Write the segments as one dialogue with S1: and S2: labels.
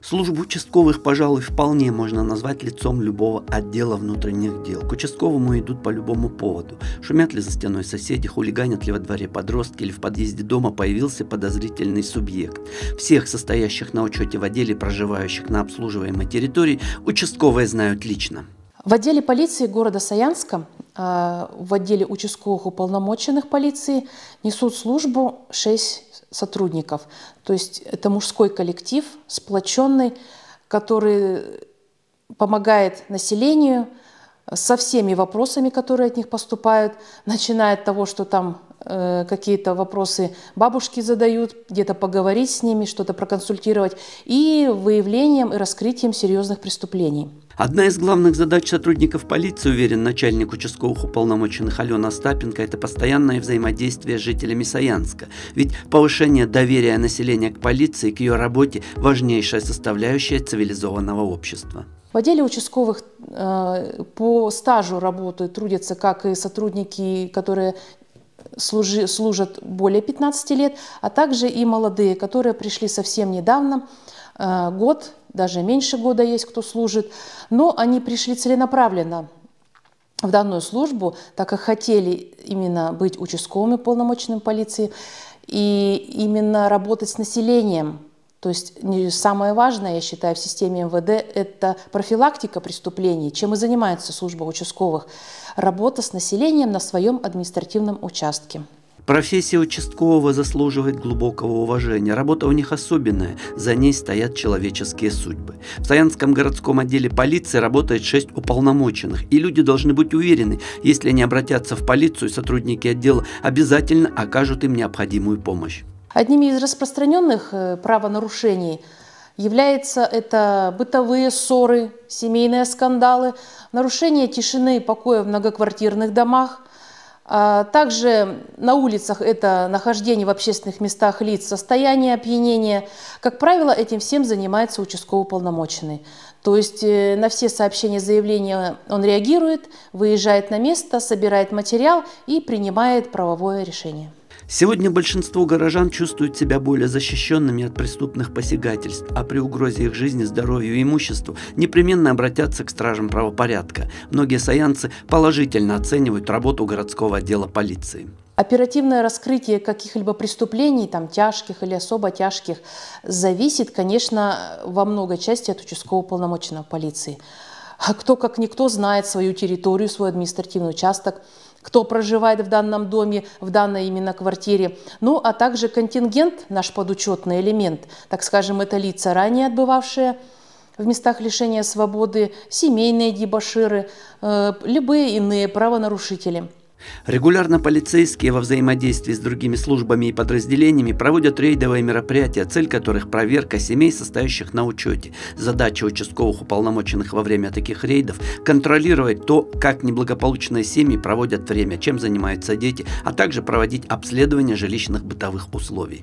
S1: Службу участковых, пожалуй, вполне можно назвать лицом любого отдела внутренних дел. К участковому идут по любому поводу. Шумят ли за стеной соседи, хулиганят ли во дворе подростки, или в подъезде дома появился подозрительный субъект. Всех состоящих на учете в отделе, проживающих на обслуживаемой территории, участковые знают лично.
S2: В отделе полиции города Саянска, в отделе участковых уполномоченных полиции несут службу 6 сотрудников. То есть это мужской коллектив, сплоченный, который помогает населению со всеми вопросами, которые от них поступают, начиная от того, что там какие-то вопросы бабушки задают, где-то поговорить с ними, что-то проконсультировать, и выявлением и раскрытием серьезных преступлений.
S1: Одна из главных задач сотрудников полиции, уверен начальник участковых уполномоченных Алена Остапенко, это постоянное взаимодействие с жителями Саянска. Ведь повышение доверия населения к полиции, к ее работе – важнейшая составляющая цивилизованного общества.
S2: В отделе участковых по стажу работают, трудятся как и сотрудники, которые служат более 15 лет, а также и молодые, которые пришли совсем недавно, год, даже меньше года есть, кто служит, но они пришли целенаправленно в данную службу, так как хотели именно быть участковыми уполномоченными полиции и именно работать с населением. То есть самое важное, я считаю, в системе МВД – это профилактика преступлений, чем и занимается служба участковых, работа с населением на своем административном участке.
S1: Профессия участкового заслуживает глубокого уважения. Работа у них особенная, за ней стоят человеческие судьбы. В Саянском городском отделе полиции работает 6 уполномоченных, и люди должны быть уверены, если они обратятся в полицию, сотрудники отдела обязательно окажут им необходимую помощь.
S2: Одними из распространенных правонарушений являются это бытовые ссоры, семейные скандалы, нарушение тишины и покоя в многоквартирных домах. Также на улицах это нахождение в общественных местах лиц, состояние опьянения. Как правило, этим всем занимается участковый уполномоченный. То есть на все сообщения, заявления он реагирует, выезжает на место, собирает материал и принимает правовое решение.
S1: Сегодня большинство горожан чувствуют себя более защищенными от преступных посягательств, а при угрозе их жизни, здоровью и имуществу непременно обратятся к стражам правопорядка. Многие саянцы положительно оценивают работу городского отдела полиции.
S2: Оперативное раскрытие каких-либо преступлений, там, тяжких или особо тяжких, зависит, конечно, во многой части от участкового уполномоченного полиции. Кто, как никто, знает свою территорию, свой административный участок, кто проживает в данном доме, в данной именно квартире. Ну, а также контингент, наш подучетный элемент, так скажем, это лица, ранее отбывавшие в местах лишения свободы, семейные дебоширы, любые иные правонарушители.
S1: Регулярно полицейские во взаимодействии с другими службами и подразделениями проводят рейдовые мероприятия, цель которых – проверка семей, состоящих на учете. Задача участковых уполномоченных во время таких рейдов – контролировать то, как неблагополучные семьи проводят время, чем занимаются дети, а также проводить обследование жилищных бытовых условий.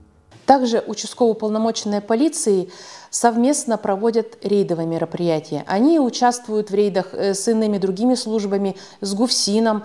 S2: Также участковые уполномоченные полиции совместно проводят рейдовые мероприятия. Они участвуют в рейдах с иными другими службами, с ГУФСИНом,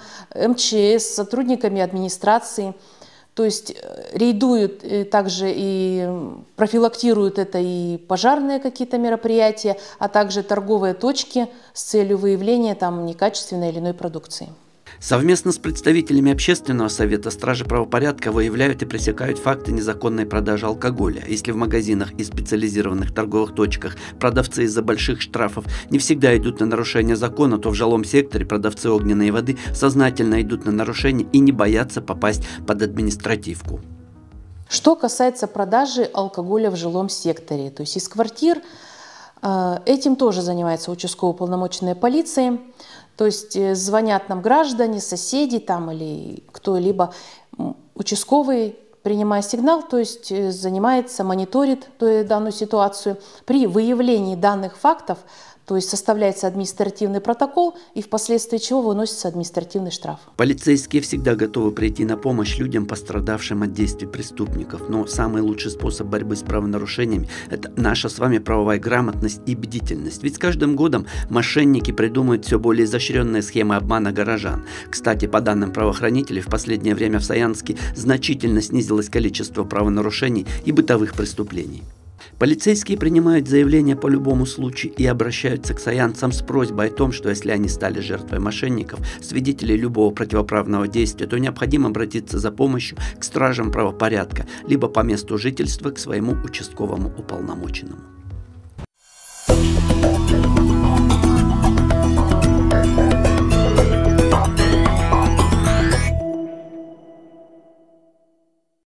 S2: МЧС, сотрудниками администрации. То есть рейдуют также и профилактируют это и пожарные какие-то мероприятия, а также торговые точки с целью выявления там некачественной или иной продукции.
S1: Совместно с представителями общественного совета стражи правопорядка выявляют и пресекают факты незаконной продажи алкоголя. Если в магазинах и специализированных торговых точках продавцы из-за больших штрафов не всегда идут на нарушение закона, то в жилом секторе продавцы огненной воды сознательно идут на нарушение и не боятся попасть под административку.
S2: Что касается продажи алкоголя в жилом секторе, то есть из квартир, этим тоже занимается участковая уполномоченная полиция. То есть звонят нам граждане, соседи там или кто-либо, участковый, принимая сигнал, то есть занимается, мониторит данную ситуацию. При выявлении данных фактов, то есть составляется административный протокол и впоследствии чего выносится административный штраф.
S1: Полицейские всегда готовы прийти на помощь людям, пострадавшим от действий преступников. Но самый лучший способ борьбы с правонарушениями – это наша с вами правовая грамотность и бдительность. Ведь с каждым годом мошенники придумывают все более изощренные схемы обмана горожан. Кстати, по данным правоохранителей, в последнее время в Саянске значительно снизилось количество правонарушений и бытовых преступлений. Полицейские принимают заявления по любому случаю и обращаются к саянцам с просьбой о том, что если они стали жертвой мошенников, свидетелей любого противоправного действия, то необходимо обратиться за помощью к стражам правопорядка, либо по месту жительства к своему участковому уполномоченному.